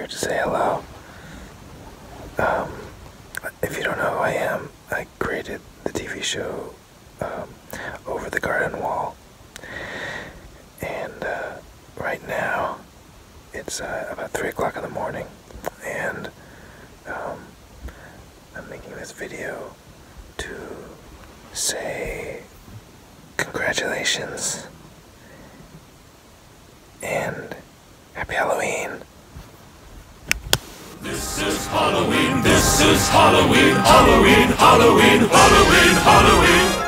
here to say hello. If you don't know who I am, I created the TV show Over the Garden Wall. And right now, it's about 3 o'clock in the morning, and I'm making this video to say congratulations and happy Halloween. This is Halloween, this is Halloween, Halloween, Halloween, Halloween, Halloween.